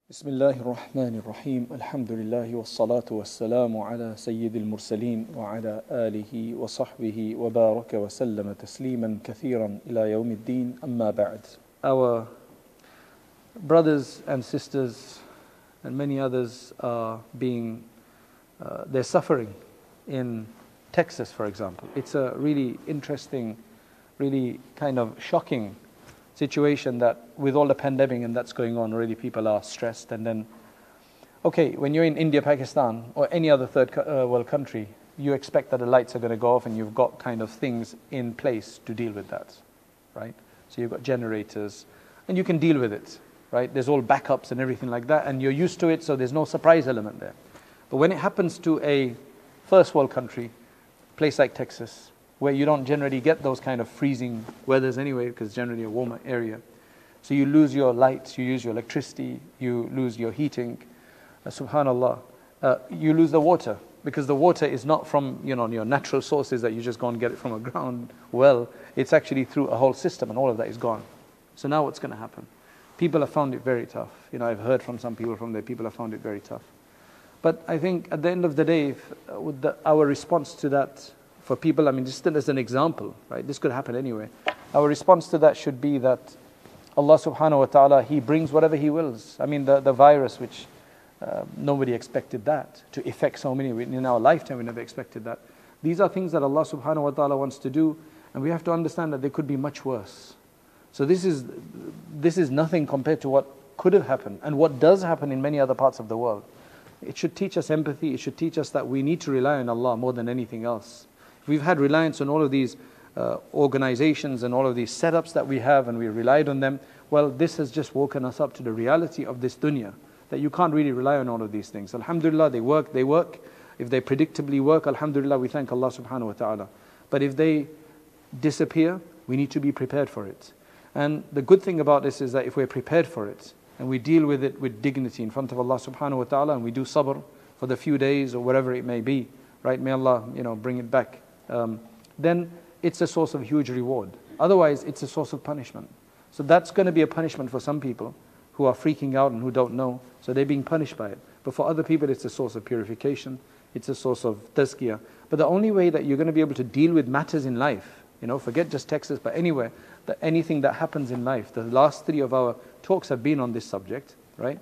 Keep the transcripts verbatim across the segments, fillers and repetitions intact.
بسم الله الرحمن الرحيم الحمد لله والصلاة والسلام على سيد المرسلين وعلى آله وصحبه وبارك وسلم تسليما كثيرا إلى يوم الدين أما بعد. Our brothers and sisters and many others are being, uh, they're suffering in Texas, for example. It's a really interesting, really kind of shocking situation that with all the pandemic and that's going on, already people are stressed. And then, okay, when you're in India, Pakistan, or any other third uh, world country, you expect that the lights are going to go off and you've got kind of things in place to deal with that, right? So you've got generators and you can deal with it, right? There's all backups and everything like that and you're used to it, so there's no surprise element there. But when it happens to a first world country, place like Texas, where you don't generally get those kind of freezing weathers anyway, because it's generally a warmer area. So you lose your lights, you use your electricity, you lose your heating, uh, subhanallah. Uh, you lose the water, because the water is not from you know your natural sources that you just go and get it from a ground well. It's actually through a whole system, and all of that is gone. So now what's going to happen? People have found it very tough. You know, I've heard from some people from there, people have found it very tough. But I think at the end of the day, if, uh, with the, our response to that, for people, I mean, just still as an example, right? This could happen anyway. Our response to that should be that Allah subhanahu wa ta'ala, He brings whatever He wills. I mean, the, the virus, which uh, nobody expected that to affect so many. In our lifetime, we never expected that. These are things that Allah subhanahu wa ta'ala wants to do, and we have to understand that they could be much worse. So this is, this is nothing compared to what could have happened, and what does happen in many other parts of the world. It should teach us empathy. It should teach us that we need to rely on Allah more than anything else. We've had reliance on all of these uh, organizations and all of these setups that we have, and we relied on them. Well, this has just woken us up to the reality of this dunya, that you can't really rely on all of these things. Alhamdulillah, they work, they work. If they predictably work, alhamdulillah, we thank Allah subhanahu wa ta'ala. But if they disappear, we need to be prepared for it. And the good thing about this is that if we're prepared for it, and we deal with it with dignity in front of Allah subhanahu wa ta'ala, and we do sabr for the few days or whatever it may be, right? May Allah, you know, bring it back. Um, then it's a source of huge reward. Otherwise, it's a source of punishment. So that's going to be a punishment for some people who are freaking out and who don't know. So they're being punished by it. But for other people, it's a source of purification. It's a source of tazkiyah. But the only way that you're going to be able to deal with matters in life, you know, forget just Texas, but anywhere, that anything that happens in life. The last three of our talks have been on this subject, right?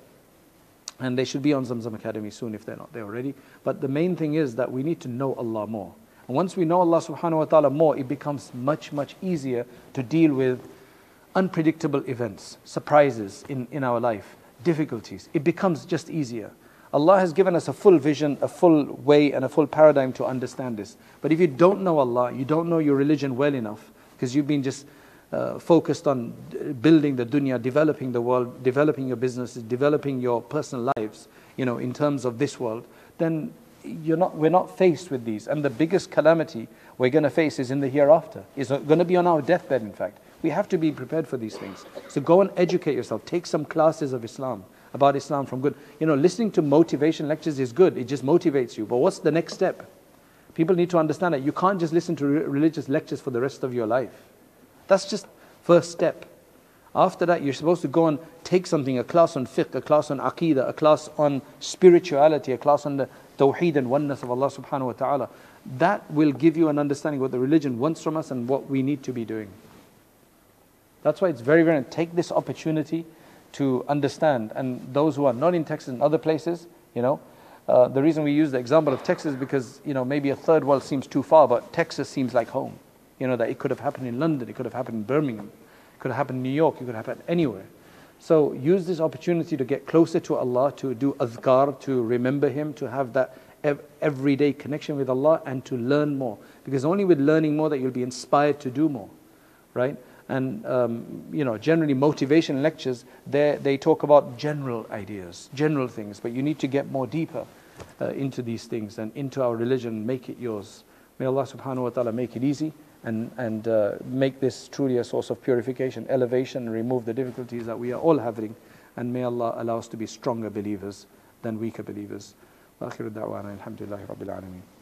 And they should be on Zamzam Academy soon if they're not there already. But the main thing is that we need to know Allah more. And once we know Allah subhanahu wa ta'ala more, it becomes much, much easier to deal with unpredictable events, surprises in, in our life, difficulties. It becomes just easier. Allah has given us a full vision, a full way and a full paradigm to understand this. But if you don't know Allah, you don't know your religion well enough, because you've been just uh, focused on building the dunya, developing the world, developing your businesses, developing your personal lives, you know, in terms of this world, then You're not, we're not faced with these. And the biggest calamity we're going to face is in the hereafter. It's going to be on our deathbed, in fact. We have to be prepared for these things. So go and educate yourself. Take some classes of Islam, about Islam from good. You know, listening to motivation lectures is good. It just motivates you. But what's the next step? People need to understand that you can't just listen to re- religious lectures for the rest of your life. That's just first step. After that, you're supposed to go and take something, a class on fiqh, a class on aqeedah, a class on spirituality, a class on the tawheed and oneness of Allah subhanahu wa ta'ala. That will give you an understanding of what the religion wants from us and what we need to be doing. That's why it's very, very, take this opportunity to understand. And those who are not in Texas and other places, you know, uh, the reason we use the example of Texas because, you know, maybe a third world seems too far, but Texas seems like home. You know, that it could have happened in London, it could have happened in Birmingham, it could have happened in New York, it could have happened anywhere. So use this opportunity to get closer to Allah, to do adhkar, to remember Him, to have that ev- everyday connection with Allah, and to learn more. Because only with learning more that you'll be inspired to do more, right? And um, you know, generally motivation lectures, they they talk about general ideas, general things, but you need to get more deeper uh, into these things and into our religion, make it yours. May Allah subhanahu wa ta'ala make it easy. And, and uh, make this truly a source of purification, elevation, and remove the difficulties that we are all having. And may Allah allow us to be stronger believers than weaker believers. وآخر دعوانا الحمد لله رب العالمين.